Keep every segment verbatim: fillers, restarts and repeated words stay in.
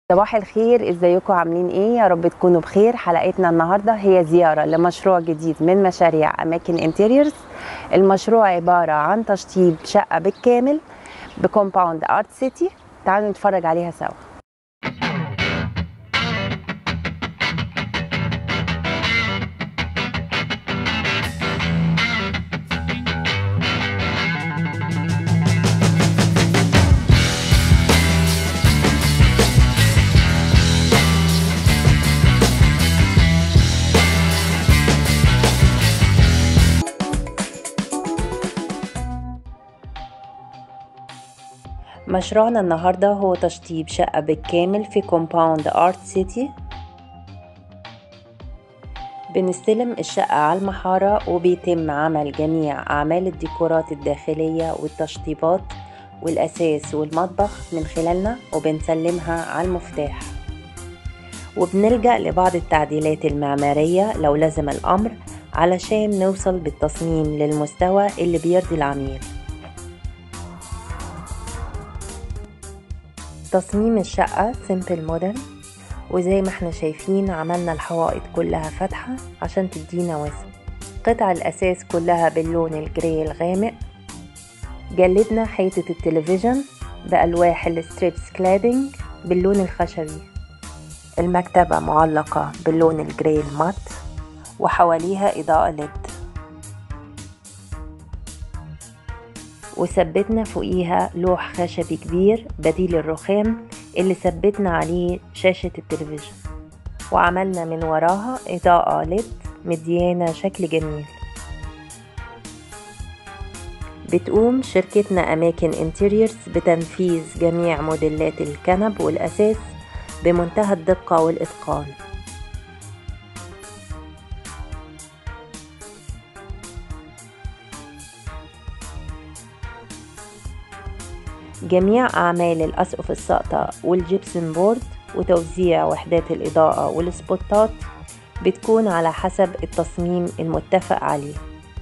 صباح الخير، ازيكم؟ عاملين ايه؟ يا رب تكونوا بخير. حلقتنا النهارده هي زياره لمشروع جديد من مشاريع اماكن انتيريورز. المشروع عباره عن تشطيب شقه بالكامل بكومباوند ارت سيتي. تعالوا نتفرج عليها سوا. مشروعنا النهارده هو تشطيب شقه بالكامل في كومباوند ارت سيتي. بنستلم الشقة على المحارة وبيتم عمل جميع أعمال الديكورات الداخلية والتشطيبات والأساس والمطبخ من خلالنا، وبنسلمها على المفتاح. وبنلجأ لبعض التعديلات المعمارية لو لزم الأمر علشان نوصل بالتصميم للمستوى اللي بيرضي العميل. تصميم الشقة سيمبل مودرن، وزي ما احنا شايفين عملنا الحوائط كلها فاتحة عشان تدينا وسع. قطع الأساس كلها باللون الجري الغامق. جلدنا حيطة التلفزيون بألواح الستريبس كلادينج باللون الخشبي. المكتبة معلقة باللون الجري المات وحواليها إضاءة ليد، وثبتنا فوقيها لوح خشبي كبير بديل الرخام اللي ثبتنا عليه شاشة التلفزيون، وعملنا من وراها إضاءة ليد مديانا شكل جميل. بتقوم شركتنا أماكن انتيريورز بتنفيذ جميع موديلات الكنب والأساس بمنتهى الدقة والإتقان. جميع أعمال الأسقف الساقطة والجبسن بورد وتوزيع وحدات الإضاءة والسبوتات بتكون على حسب التصميم المتفق عليه.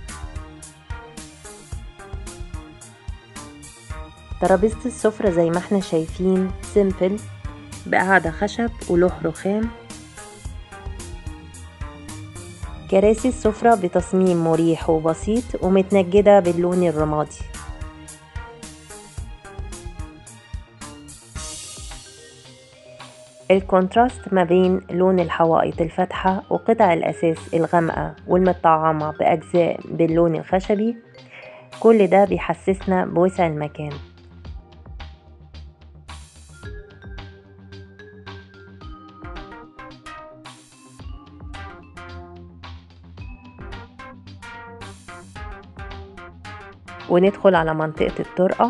ترابيزة السفرة زي ما احنا شايفين سيمبل بقعدة خشب ولوح رخام. كراسي السفرة بتصميم مريح وبسيط ومتنجدة باللون الرمادي. الكونتراست ما بين لون الحوائط الفاتحة وقطع الأساس الغامقة والمطعمة بأجزاء باللون الخشبي، كل ده بيحسسنا بوسع المكان. وندخل على منطقة الطرقة،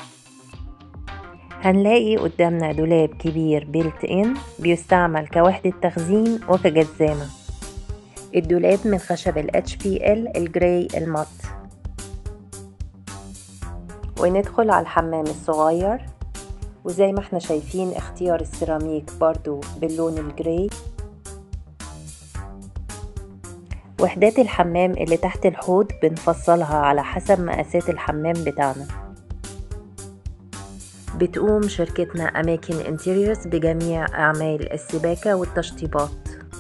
هنلاقي قدامنا دولاب كبير بيلت ان بيستعمل كوحدة تخزين وكجزامة. الدولاب من خشب ال اتش بي ال الجراي المات. وندخل على الحمام الصغير، وزي ما احنا شايفين اختيار السيراميك برضو باللون الجراي. وحدات الحمام اللي تحت الحوض بنفصلها على حسب مقاسات الحمام بتاعنا. بتقوم شركتنا أماكن انتيريورز بجميع أعمال السباكة والتشطيبات.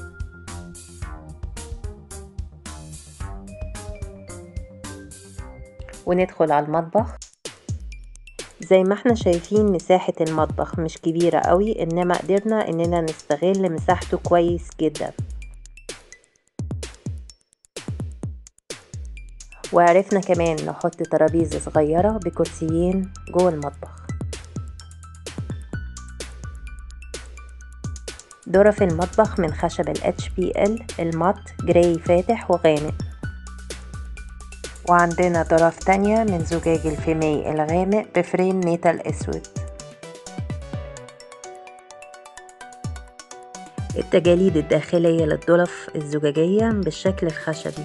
وندخل على المطبخ. زي ما احنا شايفين مساحة المطبخ مش كبيرة قوي، انما قدرنا اننا نستغل مساحته كويس جدا، وعرفنا كمان نحط ترابيزة صغيرة بكرسيين جوه المطبخ. ظرف المطبخ من خشب ال اتش بي ال المات جراي فاتح وغامق. وعندنا ظرف تانية من زجاج الفيمي الغامق بفريم ميتال اسود. التجاليد الداخلية للظرف الزجاجية بالشكل الخشبي.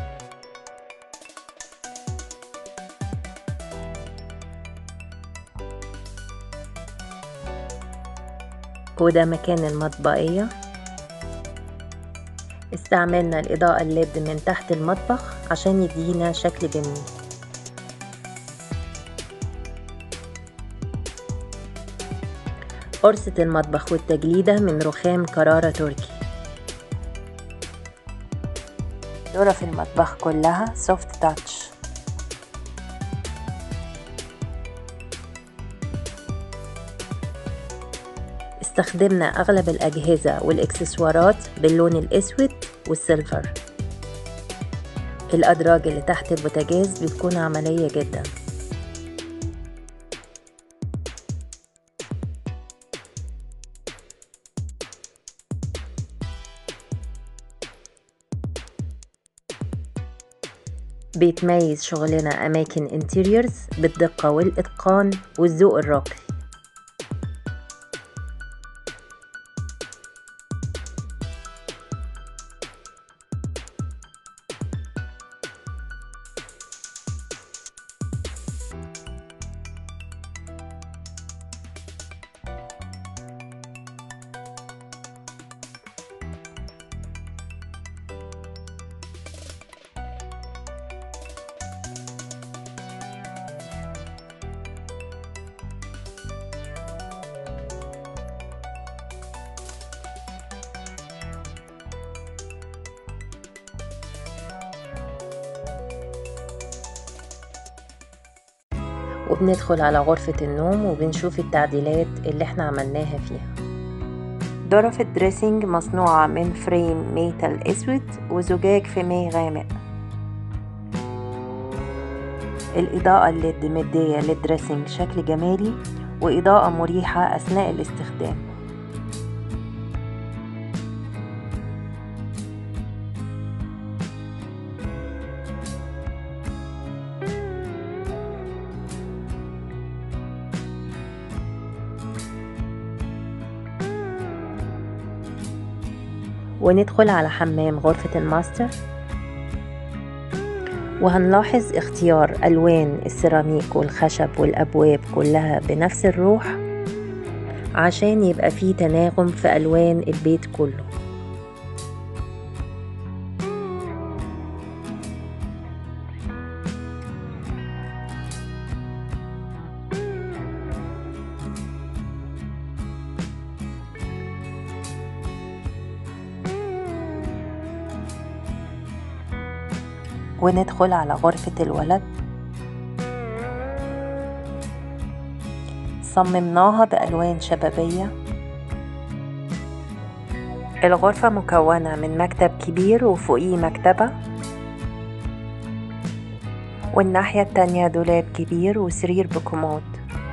وده مكان المطبخية. استعملنا الإضاءة الليد من تحت المطبخ عشان يدينا شكل جميل. قرصة المطبخ والتجليدة من رخام كرارة تركي. ظرف المطبخ كلها سوفت تاتش. استخدمنا أغلب الأجهزة والإكسسوارات باللون الأسود والسيلفر. الأدراج اللي تحت البوتاجاز بتكون عملية جدا. بيتميز شغلنا أماكن انتيريورز بالدقة والإتقان والذوق الراقي. وبندخل على غرفة النوم وبنشوف التعديلات اللي احنا عملناها فيها. ظرف الدريسنج مصنوعة من فريم ميتال اسود وزجاج فيميه غامق. الإضاءة الليد مدية للدريسنج شكل جمالي وإضاءة مريحة أثناء الاستخدام. وندخل على حمام غرفة الماستر، وهنلاحظ اختيار ألوان السيراميك والخشب والأبواب كلها بنفس الروح عشان يبقى فيه تناغم في ألوان البيت كله. وندخل على غرفة الولد. صممناها بألوان شبابية. الغرفة مكونة من مكتب كبير وفوقيه مكتبة، والناحية التانية دولاب كبير وسرير بكومود.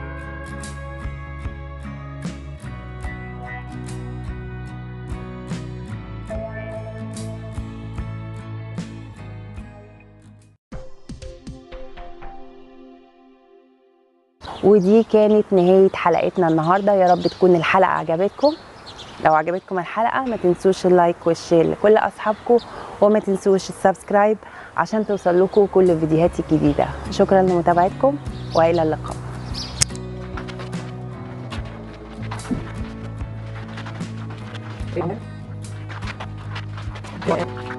ودي كانت نهاية حلقتنا النهاردة. يا رب تكون الحلقة عجبتكم. لو عجبتكم الحلقة ما تنسوش اللايك والشير لكل أصحابكم، وما تنسوش السبسكرايب عشان توصل لكم كل الفيديوهات الجديدة. شكرا لمتابعتكم وإلى اللقاء.